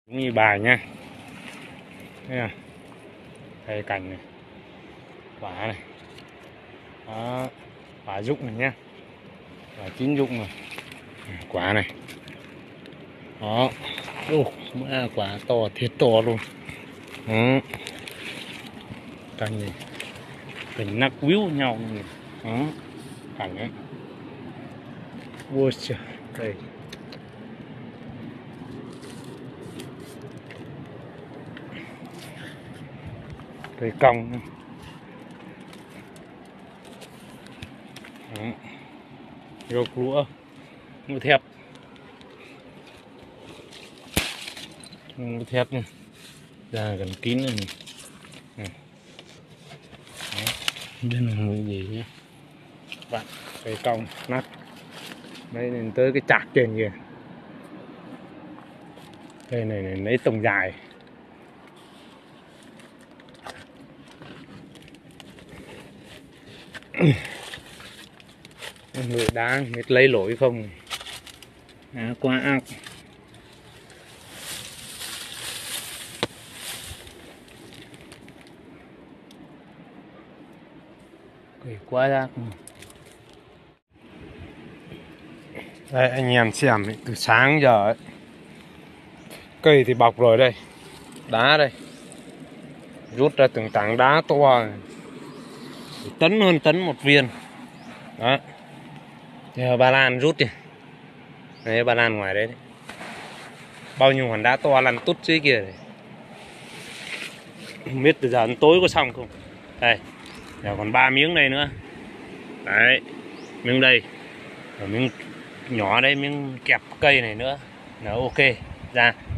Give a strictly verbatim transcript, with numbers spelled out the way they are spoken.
Như bài nha. Đây à, đây cành này, quả này, đó, quả rụng này nhá, quả chín rụng rồi, quả này, đó, ô, quả to thiệt to luôn, đó, cành này, cành nắc víu nhau này, đó, cành ấy, ôi trời, đây. Cây cong, gốc lúa, lúa thép, lúa thép nha, ra gần kín rồi này, bên là người gì nhé, bạn cây cong nát, đây lên tới cái chạc trên kìa, đây này, này lấy tông dài. Người đá biết lấy lỗi không, à, quá ác. Cây quá ác. Đây anh em xem ấy, từ sáng giờ ấy, cây thì bọc rồi đây, đá đây, rút ra từng tảng đá to, tấn hơn tấn một viên, đó. Giờ ba lan rút đi, đấy ba lan ngoài đấy, đấy. Bao nhiêu hòn đá to lăn tút dưới kia này. Không biết từ giờ đến tối có xong không. Đây, giờ còn ba miếng đây nữa, đấy, miếng đây, rồi miếng nhỏ đây, miếng kẹp cây này nữa là ok ra.